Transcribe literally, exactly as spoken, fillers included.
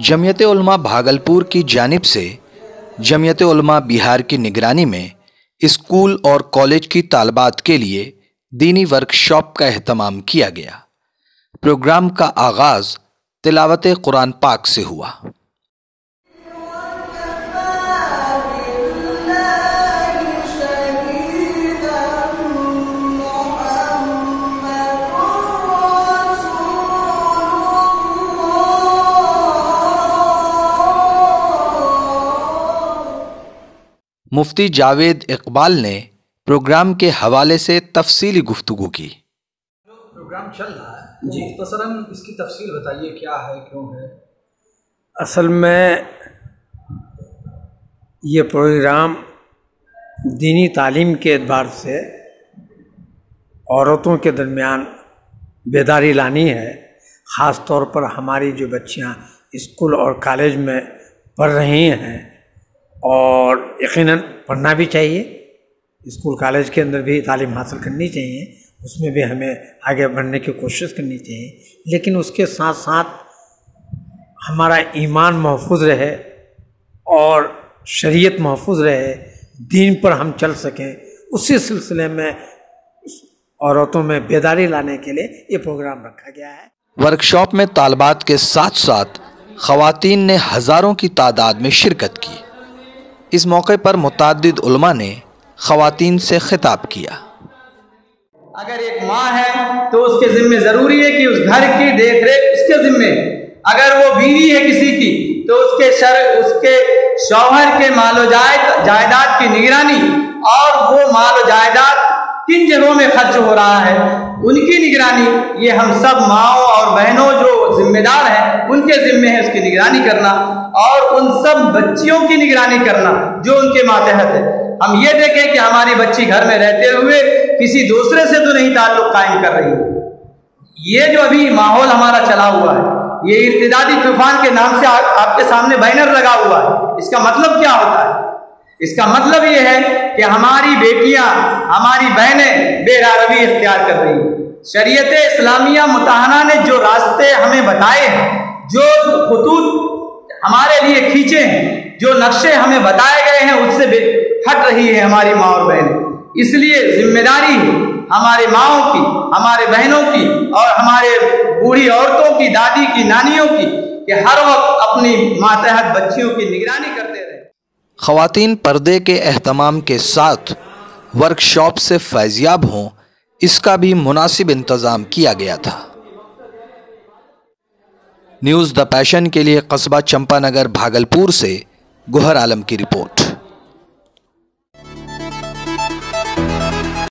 جمعیت علماء بھاگلپور کی جانب سے جمعیت علماء بہار کی نگرانی میں اسکول اور کالج کی طالبات کے لیے دینی ورکشاپ کا اہتمام کیا گیا۔ پروگرام کا آغاز تلاوت قرآن پاک سے ہوا۔ مفتی جاوید اقبال نے پروگرام کے حوالے سے تفصیلی گفتگو کی۔ پروگرام چل رہا ہے جی، مختصراً اس کی تفصیل بتائیے، کیا ہے، کیوں ہے؟ اصل میں یہ پروگرام دینی تعلیم کے اعتبار سے عورتوں کے درمیان بیداری لانی ہے، خاص طور پر ہماری جو بچیاں اسکول اور کالج میں پڑھ رہی ہیں، اور یقیناً پڑھنا بھی چاہیے، اسکول کالج کے اندر بھی تعلیم حاصل کرنی چاہیے، اس میں بھی ہمیں آگے بڑھنے کی کوشش کرنی چاہیے، لیکن اس کے ساتھ ساتھ ہمارا ایمان محفوظ رہے اور شریعت محفوظ رہے، دین پر ہم چل سکیں، اسی سلسلے میں عورتوں میں بیداری لانے کے لیے یہ پروگرام رکھا گیا ہے۔ ورکشاپ میں طالبات کے ساتھ ساتھ خواتین نے ہزاروں کی تعداد میں شرکت کی۔ اس موقع پر متعدد علماء نے خواتین سے خطاب کیا۔ اگر ایک ماں ہے تو اس کے ذمہ ضروری ہے کہ اس گھر کی دیکھ ریکھ اس کے ذمہ، اگر وہ بیوی ہے کسی کی تو اس کے شر اس کے شوہر کے مال و جائیداد کی نگرانی، اور وہ مال و جائیداد کن جگہوں میں خرچ ہو رہا ہے ان کی نگرانی، یہ ہم سب ماؤں اور بہنوں جو ذمہ دار ہیں ان کے ذمہ ہے اس کی نگرانی کرنا، اور ان سب بچیوں کی نگرانی کرنا جو ان کے ماتحت ہے۔ ہم یہ دیکھیں کہ ہماری بچی گھر میں رہتے ہوئے کسی دوسرے سے تو نہیں تعلق قائم کر رہی۔ یہ جو ابھی ماحول ہمارا چلا ہوا ہے، یہ ارتدادی طوفان کے نام سے آپ کے سامنے بینر لگا ہوا ہے، اس کا مطلب کیا ہوتا ہے؟ اس کا مطلب یہ ہے کہ ہماری بیٹیاں، ہماری بہنیں بے روی اختیار کر رہی ہیں۔ شریعت اسلامیہ متحنہ نے جو راستے ہمیں بتائے ہیں، جو خطوط ہمارے لیے کھینچے ہیں، جو نقشے ہمیں بتائے گئے ہیں، اس سے ہٹ رہی ہے ہماری ماں اور بہنیں۔ اس لیے ذمہ داری ہے ہمارے ماؤں کی، ہمارے بہنوں کی، اور ہمارے بوڑھی عورتوں کی، دادی کی، نانیوں کی، کہ ہر وقت اپنی ماتحت بچیوں کی نگرانی کرتے رہے۔ خواتین پردے کے اہتمام کے ساتھ ورکشاپ سے فیضیاب ہوں، اس کا بھی مناسب انتظام کیا گیا تھا۔ نیوز دا پیشن کے لیے قصبہ چمپا نگر بھاگلپور سے گوہر عالم کی رپورٹ۔